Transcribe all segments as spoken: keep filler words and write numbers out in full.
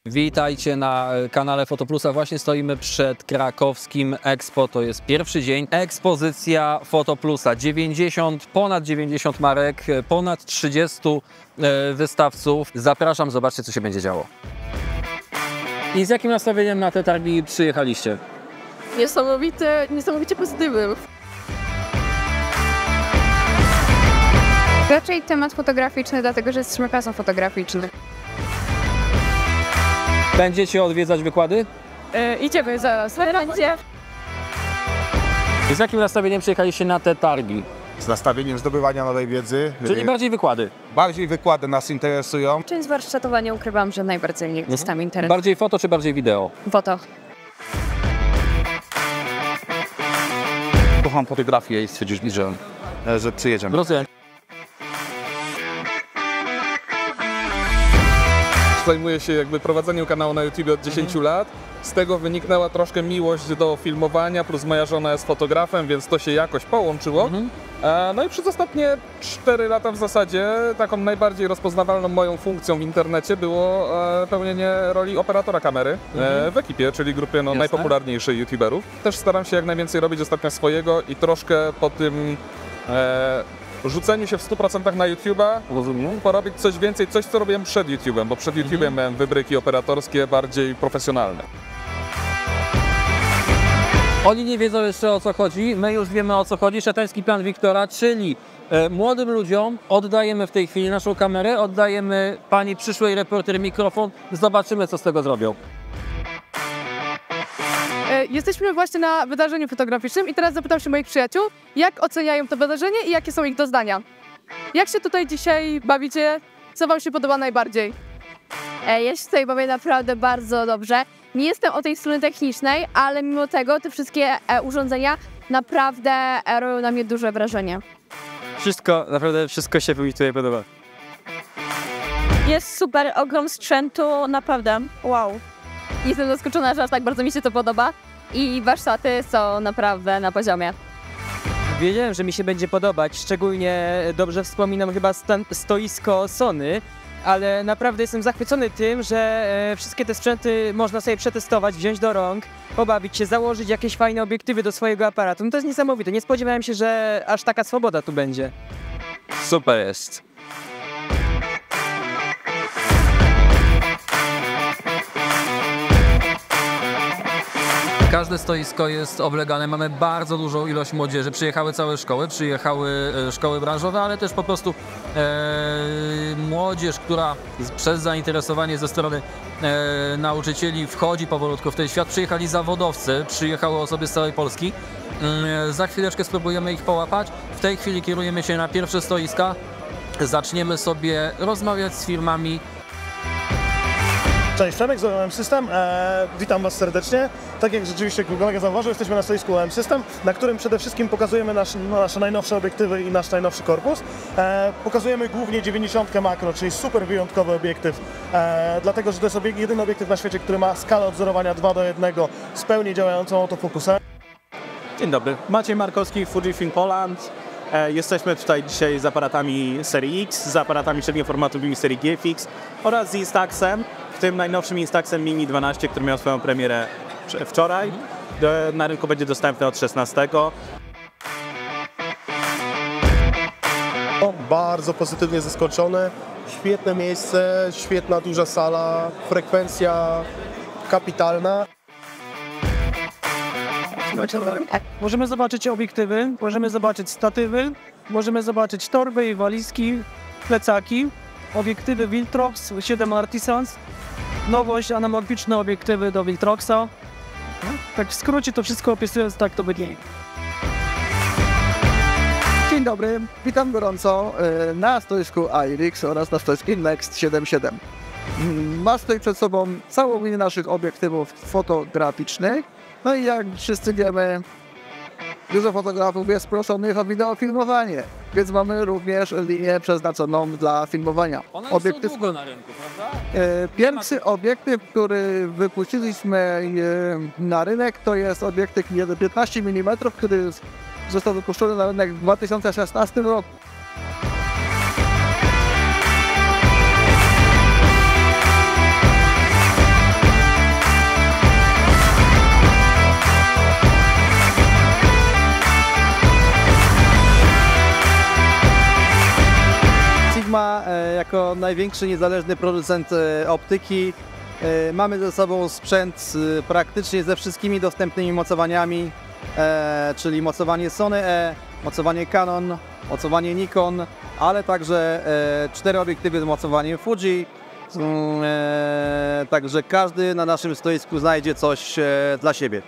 Witajcie na kanale Fotoplusa. Właśnie stoimy przed krakowskim Expo. To jest pierwszy dzień. Ekspozycja Fotoplusa. dziewięćdziesiąt, ponad dziewięćdziesiąt marek, ponad trzydziestu wystawców. Zapraszam, zobaczcie, co się będzie działo. I z jakim nastawieniem na te targi przyjechaliście? Niesamowite, niesamowicie pozytywnym. Raczej temat fotograficzny, dlatego że jesteśmy klasą fotograficzną. Będziecie odwiedzać wykłady? E, idziemy zaraz. Będzie. I z jakim nastawieniem przyjechaliście na te targi? Z nastawieniem zdobywania nowej wiedzy. Czyli bardziej wykłady? Bardziej wykłady nas interesują. Część warsztatowania ukrywam, że najbardziej nie jest tam interes. Bardziej foto czy bardziej wideo? Foto. Kocham fotografię i stwierdziliśmy, że, że przyjedziemy. Rozumiem. Zajmuję się jakby prowadzeniem kanału na YouTube od dziesięciu lat. Z tego wyniknęła troszkę miłość do filmowania, plus moja żona jest fotografem, więc to się jakoś połączyło. Mhm. No i przez ostatnie cztery lata w zasadzie taką najbardziej rozpoznawalną moją funkcją w internecie było pełnienie roli operatora kamery mhm. w ekipie, czyli grupie no, najpopularniejszych youtuberów. Też staram się jak najwięcej robić ostatnio swojego i troszkę po tym e, rzuceniu się w stu procentach na YouTube'a, rozumiem, porobić coś więcej, coś co robiłem przed YouTube'em, bo przed YouTube'em mhm. miałem wybryki operatorskie bardziej profesjonalne. Oni nie wiedzą jeszcze, o co chodzi, my już wiemy, o co chodzi. Szatański plan Wiktora, czyli e, młodym ludziom oddajemy w tej chwili naszą kamerę, oddajemy pani przyszłej reporter mikrofon, zobaczymy, co z tego zrobią. Jesteśmy właśnie na wydarzeniu fotograficznym i teraz zapytam się moich przyjaciół, jak oceniają to wydarzenie i jakie są ich doznania. Jak się tutaj dzisiaj bawicie? Co wam się podoba najbardziej? Ja się tutaj bawię naprawdę bardzo dobrze. Nie jestem o tej strony technicznej, ale mimo tego te wszystkie urządzenia naprawdę robią na mnie duże wrażenie. Wszystko, naprawdę wszystko się mi tutaj podoba. Jest super, ogrom sprzętu, naprawdę wow. Jestem zaskoczona, że aż tak bardzo mi się to podoba i warsztaty są naprawdę na poziomie. Wiedziałem, że mi się będzie podobać, szczególnie dobrze wspominam chyba stan, stoisko Sony, ale naprawdę jestem zachwycony tym, że e, wszystkie te sprzęty można sobie przetestować, wziąć do rąk, pobawić się, założyć jakieś fajne obiektywy do swojego aparatu. No to jest niesamowite, nie spodziewałem się, że aż taka swoboda tu będzie. Super jest. Każde stoisko jest oblegane, mamy bardzo dużą ilość młodzieży, przyjechały całe szkoły, przyjechały e, szkoły branżowe, ale też po prostu e, młodzież, która z, przez zainteresowanie ze strony e, nauczycieli wchodzi powolutku w ten świat. Przyjechali zawodowcy, przyjechały osoby z całej Polski. E, za chwileczkę spróbujemy ich połapać. W tej chwili kierujemy się na pierwsze stoiska. Zaczniemy sobie rozmawiać z firmami. Cześć, Przemek z O M System. E, witam Was serdecznie. Tak jak rzeczywiście kolega zauważył, jesteśmy na stoisku O M System, na którym przede wszystkim pokazujemy nasz, no, nasze najnowsze obiektywy i nasz najnowszy korpus. E, pokazujemy głównie dziewięćdziesiątkę makro, czyli super wyjątkowy obiektyw, e, dlatego że to jest obiekt, jedyny obiektyw na świecie, który ma skalę odzorowania dwa do jednego z pełni działającą autofokusem. Dzień dobry, Maciej Markowski, Fujifilm Poland. E, jesteśmy tutaj dzisiaj z aparatami serii X, z aparatami średnioformatowymi serii G F X oraz z Instaxem, w tym najnowszym Instaxem Mini dwanaście, który miał swoją premierę wczoraj. Na rynku będzie dostępny od szesnastego. Bardzo pozytywnie zaskoczony. Świetne miejsce, świetna duża sala, frekwencja kapitalna. Możemy zobaczyć obiektywy, możemy zobaczyć statywy, możemy zobaczyć torby i walizki, plecaki, obiektywy Viltrox siedem Artisans, nowość, anamorficzne obiektywy do Viltroxa. Tak w skrócie to wszystko opisując, tak to będzie. Dzień dobry, witam gorąco na stoisku iRix oraz na stoisku Innext siedem siedem. Ma tutaj przed sobą całą linię naszych obiektywów fotograficznych. No i jak wszyscy wiemy, dużo fotografów jest proszonych o wideofilmowanie, więc mamy również linię przeznaczoną dla filmowania. One obiektyw... są długo na rynku, prawda? Pierwszy obiektyw, który wypuściliśmy na rynek, to jest obiektyw piętnaście milimetrów, który został wypuszczony na rynek w dwa tysiące szesnastym roku. jako największy niezależny producent e, optyki e, mamy ze sobą sprzęt e, praktycznie ze wszystkimi dostępnymi mocowaniami, e, czyli mocowanie Sony E, mocowanie Canon, mocowanie Nikon, ale także e, cztery obiektywy z mocowaniem Fuji. Mm, e, także każdy na naszym stoisku znajdzie coś e, dla siebie.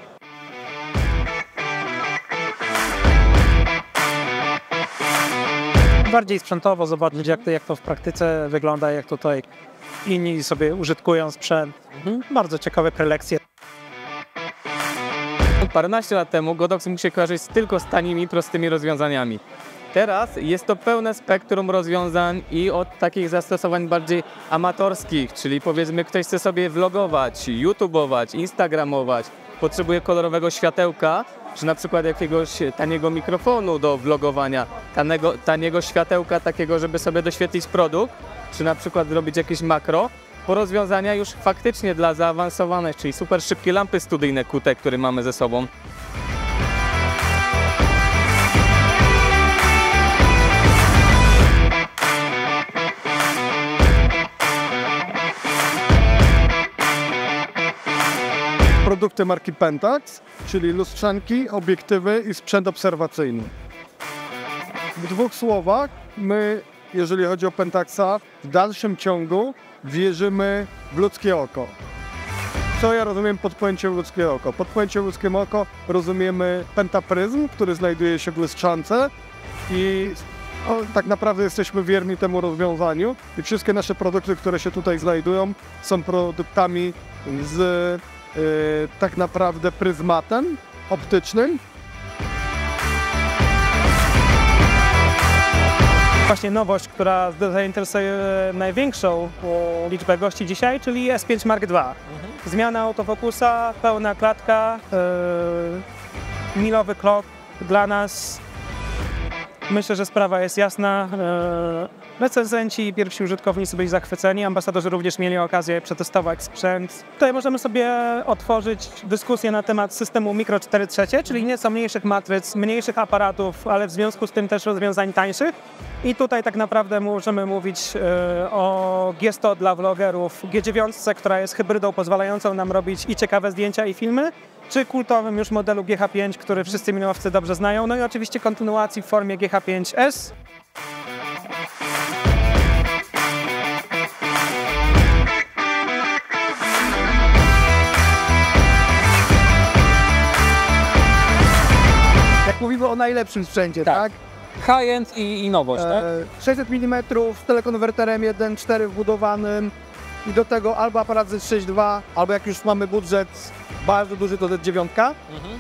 Bardziej sprzętowo zobaczyć, jak to, jak to w praktyce wygląda, jak tutaj inni sobie użytkują sprzęt. Mhm. Bardzo ciekawe prelekcje. Paręnaście lat temu Godox mógł się kojarzyć tylko z tanimi, prostymi rozwiązaniami. Teraz jest to pełne spektrum rozwiązań i od takich zastosowań bardziej amatorskich, czyli powiedzmy ktoś chce sobie vlogować, youtubować, instagramować, potrzebuje kolorowego światełka, czy na przykład jakiegoś taniego mikrofonu do vlogowania, taniego, taniego światełka takiego, żeby sobie doświetlić produkt, czy na przykład zrobić jakieś makro, po rozwiązania już faktycznie dla zaawansowanych, czyli super szybkie lampy studyjne Q T, które mamy ze sobą. Produkty marki Pentax, czyli lustrzanki, obiektywy i sprzęt obserwacyjny. W dwóch słowach, my, jeżeli chodzi o Pentaxa, w dalszym ciągu wierzymy w ludzkie oko. Co ja rozumiem pod pojęciem ludzkie oko? Pod pojęciem ludzkie oko rozumiemy pentapryzm, który znajduje się w lustrzance i o, tak naprawdę jesteśmy wierni temu rozwiązaniu i wszystkie nasze produkty, które się tutaj znajdują, są produktami z Yy, tak naprawdę pryzmatem optycznym. Właśnie nowość, która zainteresuje największą liczbę gości dzisiaj, czyli S pięć Mark dwa. Mhm. Zmiana autofokusa, pełna klatka, yy, milowy klok dla nas. Myślę, że sprawa jest jasna. Recenzenci i pierwsi użytkownicy byli zachwyceni, ambasadorzy również mieli okazję przetestować sprzęt. Tutaj możemy sobie otworzyć dyskusję na temat systemu Micro cztery trzecie, czyli nieco mniejszych matryc, mniejszych aparatów, ale w związku z tym też rozwiązań tańszych. I tutaj tak naprawdę możemy mówić o G sto dla vlogerów, G dziewięć, która jest hybrydą pozwalającą nam robić i ciekawe zdjęcia i filmy, czy kultowym już modelu G H pięć, który wszyscy minowcy dobrze znają, no i oczywiście kontynuacji w formie G H pięć S. Jak mówimy o najlepszym sprzęcie, Tak. tak? High-end i, i nowość, tak? E, sześćset milimetrów z telekonwerterem jeden cztery wbudowanym i do tego albo aparat Z sześć dwa, albo jak już mamy budżet bardzo duży, to Z dziewięć, mhm.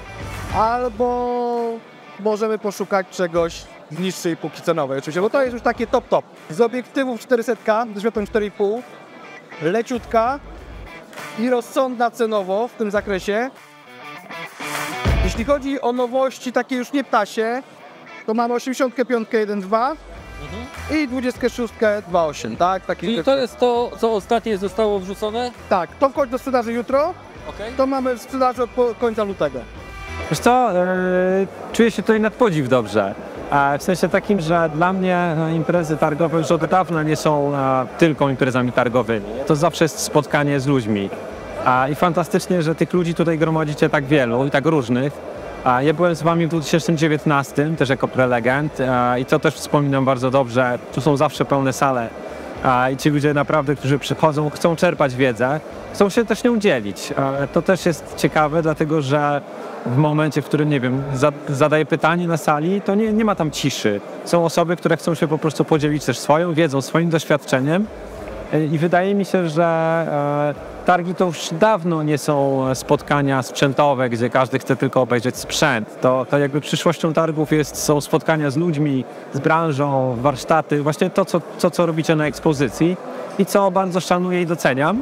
albo możemy poszukać czegoś z niższej półki cenowej oczywiście, bo to jest już takie top top. Z obiektywów czterysta ze światłem cztery i pół, leciutka i rozsądna cenowo w tym zakresie. Jeśli chodzi o nowości takie już nie ptasie, to mamy osiemdziesiąt pięć jeden dwa mhm. i dwadzieścia sześć dwa osiem, tak? Taki Czyli to jest to, co ostatnio zostało wrzucone? Tak, to wchodzi do sprzedaży jutro, Okay. to mamy w sprzedaży od po- końca lutego. Wiesz co, yy, czuję się tutaj nad podziw dobrze. E, w sensie takim, że dla mnie e, imprezy targowe już od dawna nie są e, tylko imprezami targowymi. To zawsze jest spotkanie z ludźmi. E, I fantastycznie, że tych ludzi tutaj gromadzicie tak wielu i tak różnych. E, ja byłem z wami w dwa tysiące dziewiętnastym, też jako prelegent e, i to też wspominam bardzo dobrze. Tu są zawsze pełne sale. I ci ludzie naprawdę, którzy przychodzą, chcą czerpać wiedzę, chcą się też nią dzielić. To też jest ciekawe, dlatego że w momencie, w którym, nie wiem, zadaję pytanie na sali, to nie, nie ma tam ciszy. Są osoby, które chcą się po prostu podzielić też swoją wiedzą, swoim doświadczeniem i wydaje mi się, że targi to już dawno nie są spotkania sprzętowe, gdzie każdy chce tylko obejrzeć sprzęt. To, to jakby przyszłością targów jest, są spotkania z ludźmi, z branżą, warsztaty, właśnie to, co, to, co robicie na ekspozycji i co bardzo szanuję i doceniam.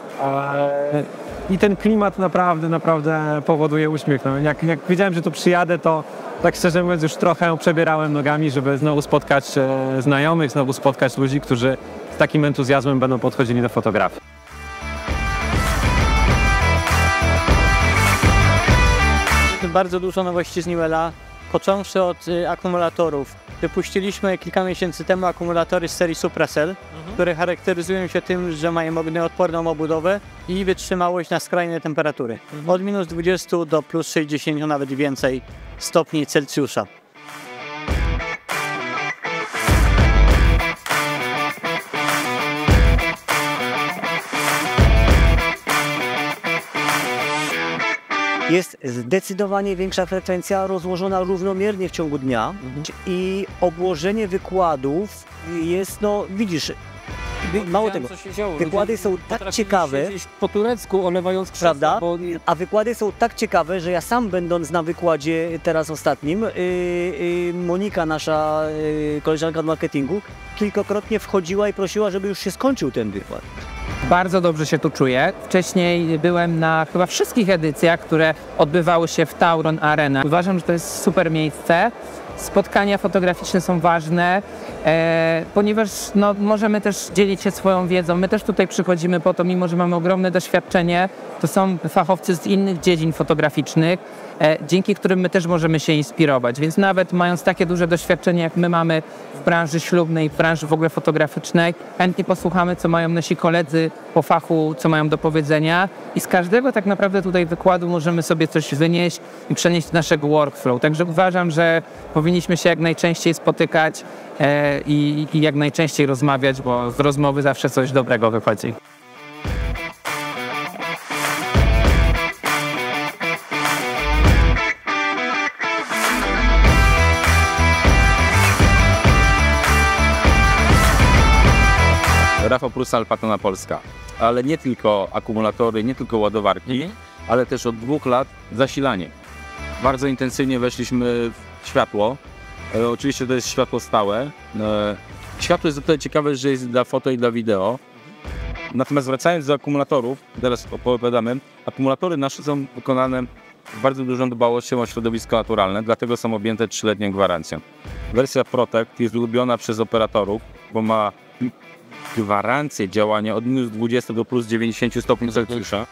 I ten klimat naprawdę, naprawdę powoduje uśmiech. No, jak, jak wiedziałem, że tu przyjadę, to tak szczerze mówiąc już trochę przebierałem nogami, żeby znowu spotkać e, znajomych, znowu spotkać ludzi, którzy z takim entuzjazmem będą podchodzili do fotografii. Bardzo dużo nowości z Newella, począwszy od y, akumulatorów. Wypuściliśmy kilka miesięcy temu akumulatory z serii Supracell, mhm. które charakteryzują się tym, że mają ognioodporną obudowę i wytrzymałość na skrajne temperatury. Mhm. Od minus dwudziestu do plus sześćdziesięciu, nawet więcej stopni Celsjusza. Jest zdecydowanie większa frekwencja rozłożona równomiernie w ciągu dnia mhm. i obłożenie wykładów jest, no widzisz, mało tego, wykłady są tak ciekawe, po turecku olewając krzesła, prawda? Bo... A wykłady są tak ciekawe, że ja sam będąc na wykładzie teraz ostatnim, yy, yy, Monika, nasza yy, koleżanka od marketingu, kilkakrotnie wchodziła i prosiła, żeby już się skończył ten wykład. Bardzo dobrze się tu czuję. Wcześniej byłem na chyba wszystkich edycjach, które odbywały się w Tauron Arena. Uważam, że to jest super miejsce. Spotkania fotograficzne są ważne, e, ponieważ no, możemy też dzielić się swoją wiedzą. My też tutaj przychodzimy po to, mimo że mamy ogromne doświadczenie, to są fachowcy z innych dziedzin fotograficznych, e, dzięki którym my też możemy się inspirować. Więc nawet mając takie duże doświadczenie, jak my mamy w branży ślubnej, w branży w ogóle fotograficznej, chętnie posłuchamy, co mają nasi koledzy po fachu, co mają do powiedzenia i z każdego tak naprawdę tutaj wykładu możemy sobie coś wynieść i przenieść do naszego workflow. Także uważam, że powinniśmy się jak najczęściej spotykać e, i, i jak najczęściej rozmawiać, bo z rozmowy zawsze coś dobrego wychodzi. Rafał Prusal, Patona Polska. Ale nie tylko akumulatory, nie tylko ładowarki, mhm. ale też od dwóch lat zasilanie. Bardzo intensywnie weszliśmy w światło. E, oczywiście to jest światło stałe. E, światło jest o tyle ciekawe, że jest dla foto i dla wideo. Natomiast wracając do akumulatorów, teraz opowiadamy, akumulatory nasze są wykonane z bardzo dużą dbałością o środowisko naturalne, dlatego są objęte trzyletnią gwarancją. Wersja Protect jest lubiona przez operatorów, bo ma gwarancję działania od minus dwudziestu do plus dziewięćdziesięciu stopni Celsjusza.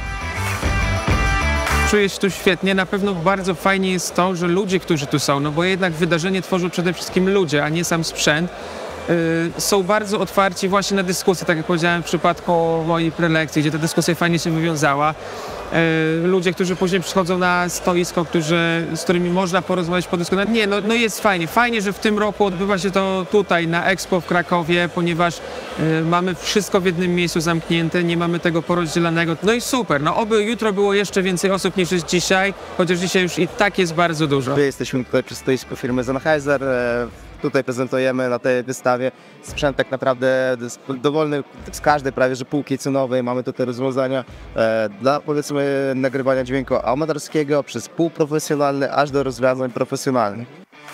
Czuję się tu świetnie. Na pewno bardzo fajnie jest to, że ludzie, którzy tu są, no bo jednak wydarzenie tworzą przede wszystkim ludzie, a nie sam sprzęt, yy, są bardzo otwarci właśnie na dyskusję, tak jak powiedziałem w przypadku mojej prelekcji, gdzie ta dyskusja fajnie się wywiązała. Yy, ludzie, którzy później przychodzą na stoisko, którzy, z którymi można porozmawiać, podyskutować. Nie, no, no jest fajnie. Fajnie, że w tym roku odbywa się to tutaj, na Expo w Krakowie, ponieważ yy, mamy wszystko w jednym miejscu zamknięte, nie mamy tego porozdzielanego. No i super. No oby jutro było jeszcze więcej osób niż jest dzisiaj, chociaż dzisiaj już i tak jest bardzo dużo. My jesteśmy tutaj przy stoisku firmy Sennheiser. Tutaj prezentujemy na tej wystawie sprzęt tak naprawdę dowolny z każdej prawie że półki cenowej. Mamy tutaj rozwiązania e, dla powiedzmy nagrywania dźwięku amatorskiego przez półprofesjonalny aż do rozwiązań profesjonalnych.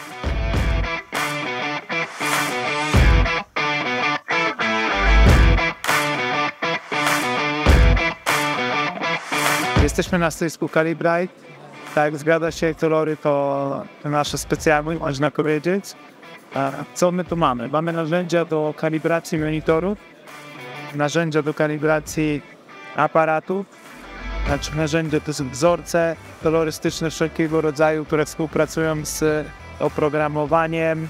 Jesteśmy na stoisku Calibrite. Tak, zgadza się, kolory to nasze specjalne, można powiedzieć. Co my tu mamy? Mamy narzędzia do kalibracji monitorów, narzędzia do kalibracji aparatów, znaczy narzędzia to są wzorce kolorystyczne wszelkiego rodzaju, które współpracują z oprogramowaniem.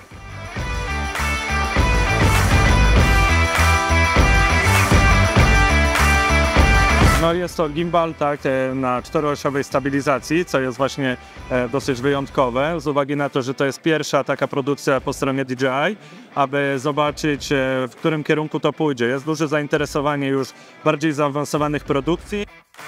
No jest to gimbal, tak, na czteroosiowej stabilizacji, co jest właśnie e, dosyć wyjątkowe, z uwagi na to, że to jest pierwsza taka produkcja po stronie D J I, aby zobaczyć, e, w którym kierunku to pójdzie. Jest duże zainteresowanie już bardziej zaawansowanych produkcji.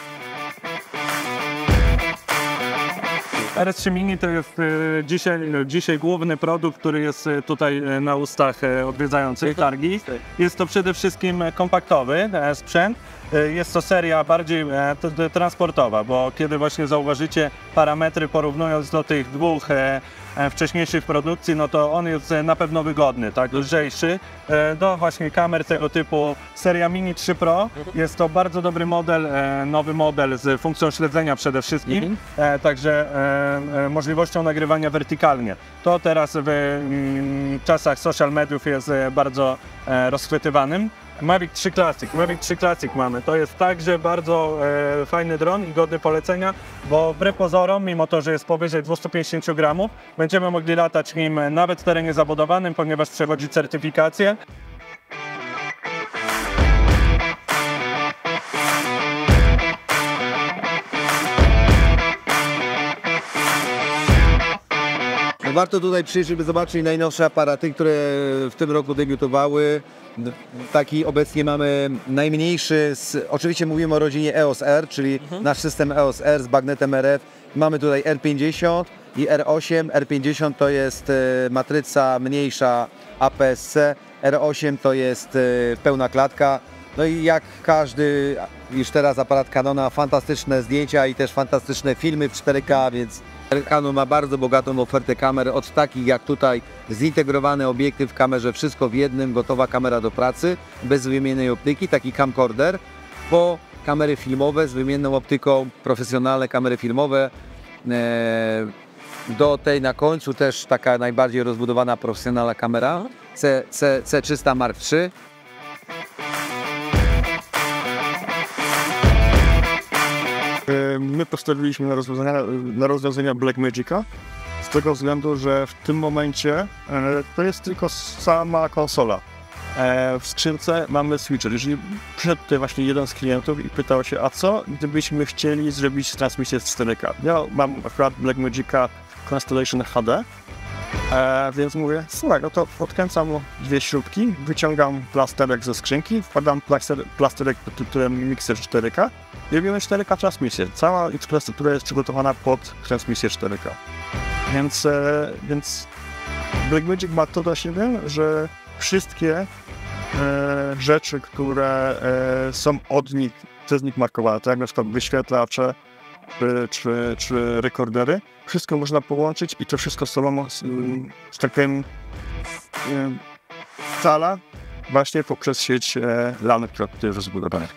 R S trzy Mini to jest e, dzisiaj, dzisiaj główny produkt, który jest tutaj na ustach e, odwiedzających targi. Jest to przede wszystkim kompaktowy e, sprzęt. Jest to seria bardziej e, transportowa, bo kiedy właśnie zauważycie parametry porównując do tych dwóch e, e, wcześniejszych produkcji, no to on jest na pewno wygodny, tak, lżejszy. E, do właśnie kamer tego typu seria Mini trzy Pro. Jest to bardzo dobry model, e, nowy model z funkcją śledzenia przede wszystkim, e, także e, e, możliwością nagrywania wertykalnie. To teraz w mm, czasach social mediów jest e, bardzo e, rozchwytywanym Mavic trzy Classic. Mavic trzy Classic mamy. To jest także bardzo e, fajny dron i godny polecenia, bo wbrew pozorom, mimo to, że jest powyżej dwieście pięćdziesiąt gramów, będziemy mogli latać nim nawet w terenie zabudowanym, ponieważ przechodzi certyfikację. Warto tutaj przyjść, żeby zobaczyć najnowsze aparaty, które w tym roku debiutowały. Taki obecnie mamy najmniejszy, z, oczywiście mówimy o rodzinie E O S R, czyli mhm. nasz system E O S R z bagnetem R F. Mamy tutaj R pięćdziesiąt i R osiem. R pięćdziesiąt to jest matryca mniejsza A P S C, R osiem to jest pełna klatka. No i jak każdy już teraz aparat Canona, fantastyczne zdjęcia i też fantastyczne filmy w cztery K, więc Canon ma bardzo bogatą ofertę kamer, od takich jak tutaj zintegrowany obiektyw w kamerze, wszystko w jednym, gotowa kamera do pracy, bez wymiennej optyki, taki camcorder, po kamery filmowe z wymienną optyką, profesjonalne kamery filmowe, do tej na końcu też taka najbardziej rozbudowana profesjonalna kamera C, C, C trzysta Mark trzy. My postawiliśmy na rozwiązania, na rozwiązania Blackmagica z tego względu, że w tym momencie to jest tylko sama konsola. W skrzynce mamy switcher. Jeżeli przyszedł tutaj właśnie jeden z klientów i pytał się, a co gdybyśmy chcieli zrobić transmisję z cztery K? Ja mam akurat Blackmagica Constellation H D, e, więc mówię, słuchaj, no to odkręcam dwie śrubki, wyciągam plasterek ze skrzynki, wkładam plaster, plasterek pod tytułem Mixer cztery K i robimy cztery K transmisję. Cała infrastruktura jest przygotowana pod transmisję cztery K. Więc, e, więc Blackmagic ma to do siebie, że wszystkie e, rzeczy, które e, są od nich, przez nich markowane, tak jak na przykład wyświetlacze czy, czy, czy rekordery, wszystko można połączyć i to wszystko z sobą, z, z takim e, scala właśnie poprzez sieć e, LAN, która tutaj jest rozbudowana.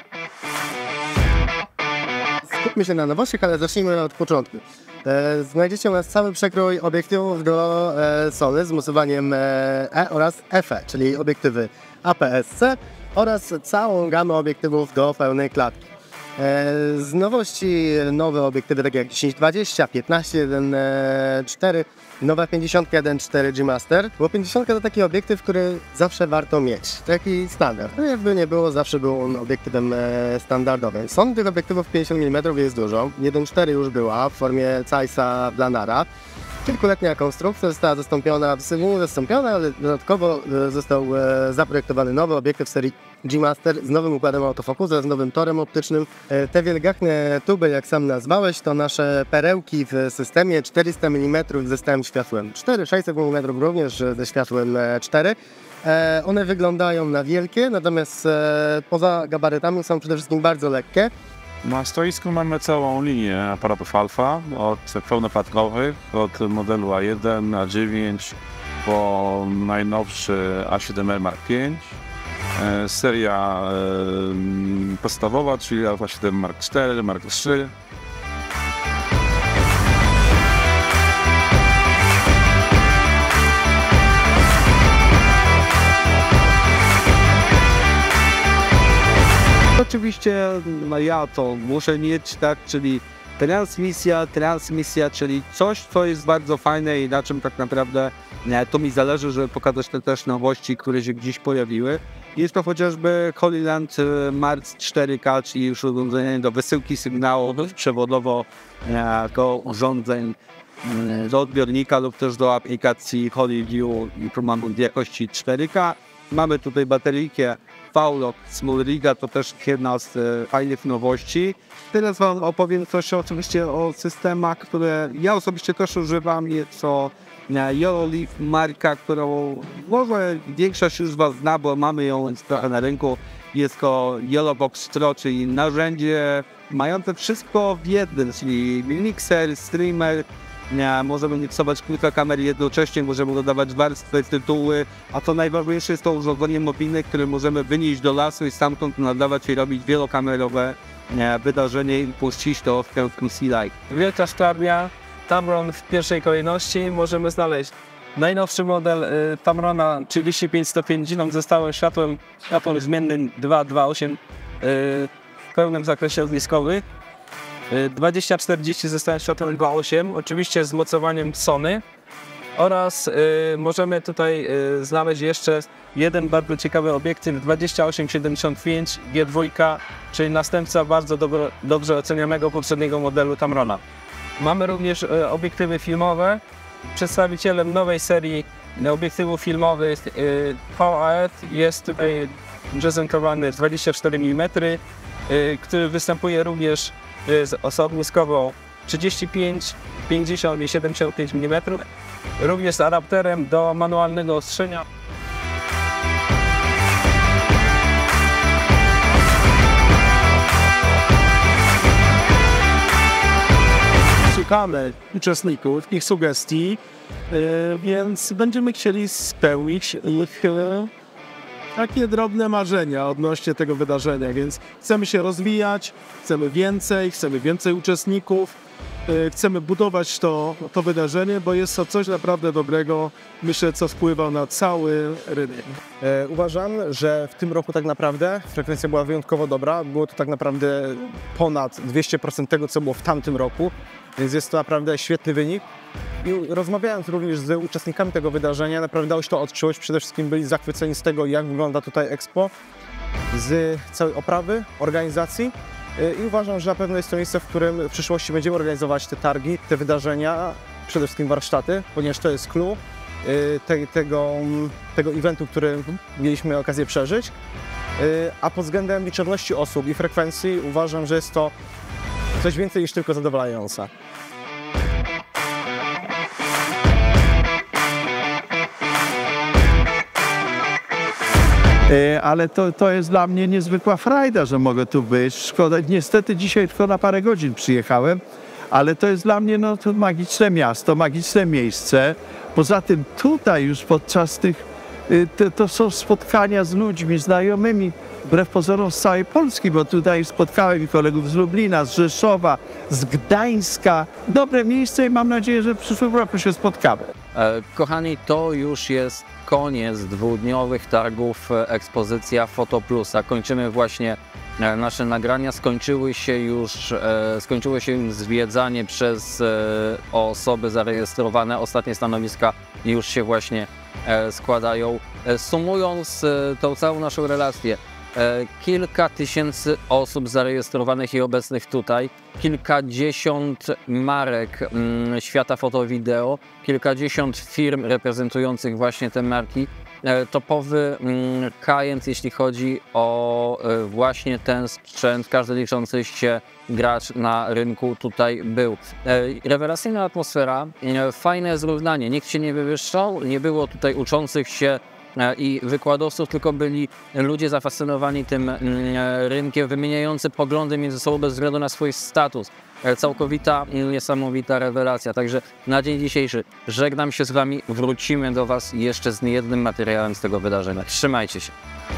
Skupmy się na nowościach, ale zacznijmy od początku. E, znajdziecie u nas cały przekrój obiektywów do e, Sony z mocowaniem E oraz F E, czyli obiektywy A P S C oraz całą gamę obiektywów do pełnej klatki. E, z nowości nowe obiektywy takie jak dziesięć dwadzieścia, piętnaście jeden cztery, nowa pięćdziesiąt jeden cztery G Master, bo pięćdziesiąt to taki obiektyw, który zawsze warto mieć, taki standard. No jakby nie było, zawsze był on obiektywem e, standardowym. Sony tych obiektywów pięćdziesiąt milimetrów jest dużo, jeden cztery już była w formie Zeissa Blanara. Kilkuletnia konstrukcja została zastąpiona, nie zastąpiona, ale dodatkowo został e, zaprojektowany nowy obiektyw serii G Master z nowym układem autofokusa, z nowym torem optycznym. E, te wielgachne tuby, jak sam nazwałeś, to nasze perełki w systemie czterysta milimetrów ze stałym światłem cztery, sześćset milimetrów również ze światłem cztery. E, one wyglądają na wielkie, natomiast e, poza gabarytami są przede wszystkim bardzo lekkie. Na stoisku mamy całą linię aparatów alfa, od pełnopatrowych, od modelu A jeden, A dziewięć po najnowszy A siedem R Mark pięć. E, seria e, podstawowa, czyli Alpha siedem Mark cztery, Mark trzy. Oczywiście no ja to muszę mieć, tak, czyli transmisja, transmisja, czyli coś, co jest bardzo fajne i na czym tak naprawdę nie, to mi zależy, żeby pokazać te też nowości, które się gdzieś pojawiły. Jest to chociażby Holyland Mars cztery K, czyli już urządzenie do wysyłki sygnałów przewodowo do urządzeń, do odbiornika lub też do aplikacji HolyView i mamy jakości cztery K. Mamy tutaj bateryjkę V-Log Small Riga, to też jedna z e, fajnych nowości. Teraz wam opowiem coś oczywiście o systemach, które ja osobiście też używam. Jest to e, Yellowleaf, marka, którą może większość już was zna, bo mamy ją trochę na rynku. Jest to Yellowbox Pro, czyli narzędzie mające wszystko w jednym, czyli mixer, streamer. Nie, możemy miksować kilka kamer jednocześnie, możemy dodawać warstwy, tytuły, a co najważniejsze jest to urządzenie mobilne, które możemy wynieść do lasu i stamtąd nadawać i robić wielokamerowe nie, wydarzenie i puścić to w transmisji live. Wielka szklarnia, Tamron w pierwszej kolejności, możemy znaleźć Najnowszy model y, Tamrona trzydzieści pięć sto pięćdziesiąt ze stałym światłem, światłem zmiennym dwa dwa osiem y, w pełnym zakresie ogniskowym. Y, dwadzieścia czterdzieści ze stałym światłem dwa osiem, oczywiście z mocowaniem Sony. Oraz y, możemy tutaj y, znaleźć jeszcze jeden bardzo ciekawy obiektyw dwadzieścia osiem siedemdziesiąt pięć G dwa, czyli następca bardzo dobro, dobrze ocenianego poprzedniego modelu Tamrona. Mamy również y, obiektywy filmowe. Przedstawicielem nowej serii obiektywów filmowych y, V A E jest tutaj prezentowany dwadzieścia cztery milimetry, y, który występuje również y, z osobniskową trzydzieści pięć, pięćdziesiąt i siedemdziesiąt pięć milimetrów, również z adapterem do manualnego ostrzenia. Szukamy uczestników, ich sugestii, yy, więc będziemy chcieli spełnić ich yy, takie drobne marzenia odnośnie tego wydarzenia, więc chcemy się rozwijać, chcemy więcej, chcemy więcej uczestników, yy, chcemy budować to, to wydarzenie, bo jest to coś naprawdę dobrego, myślę, co wpływa na cały rynek. E, uważam, że w tym roku tak naprawdę frekwencja była wyjątkowo dobra, było to tak naprawdę ponad dwieście procent tego, co było w tamtym roku, więc jest to naprawdę świetny wynik. I rozmawiając również z uczestnikami tego wydarzenia, naprawdę dało się to odczuć. Przede wszystkim byli zachwyceni z tego, jak wygląda tutaj Expo, z całej oprawy, organizacji. I uważam, że na pewno jest to miejsce, w którym w przyszłości będziemy organizować te targi, te wydarzenia, przede wszystkim warsztaty, ponieważ to jest clue te, tego, tego eventu, który mieliśmy okazję przeżyć. A pod względem liczebności osób i frekwencji uważam, że jest to coś więcej niż tylko zadowalające. Ale to, to jest dla mnie niezwykła frajda, że mogę tu być. Szkoda, niestety dzisiaj tylko na parę godzin przyjechałem, ale to jest dla mnie no, to magiczne miasto, magiczne miejsce. Poza tym tutaj już podczas tych, to, to są spotkania z ludźmi, znajomymi, wbrew pozorom z całej Polski, bo tutaj spotkałem kolegów z Lublina, z Rzeszowa, z Gdańska. Dobre miejsce i mam nadzieję, że w przyszłym roku się spotkamy. Kochani, to już jest koniec dwudniowych targów ekspozycja Fotoplusa. Kończymy właśnie nasze nagrania. Skończyły się już, skończyło się już zwiedzanie przez osoby zarejestrowane. Ostatnie stanowiska już się właśnie składają. Sumując tą całą naszą relację, kilka tysięcy osób zarejestrowanych i obecnych tutaj, kilkadziesiąt marek mm, świata foto-wideo, kilkadziesiąt firm reprezentujących właśnie te marki. E, topowy mm, klient, jeśli chodzi o e, właśnie ten sprzęt, każdy liczący się gracz na rynku tutaj był. E, rewelacyjna atmosfera, e, fajne zrównanie, nikt się nie wywyższał, nie było tutaj uczących się i wykładowców, tylko byli ludzie zafascynowani tym rynkiem, wymieniający poglądy między sobą bez względu na swój status. Całkowita i niesamowita rewelacja. Także na dzień dzisiejszy żegnam się z Wami, wrócimy do Was jeszcze z niejednym materiałem z tego wydarzenia. Trzymajcie się.